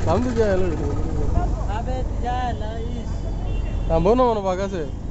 আমি তো যাই Abe, ya, la is. tampoco no me lo pagase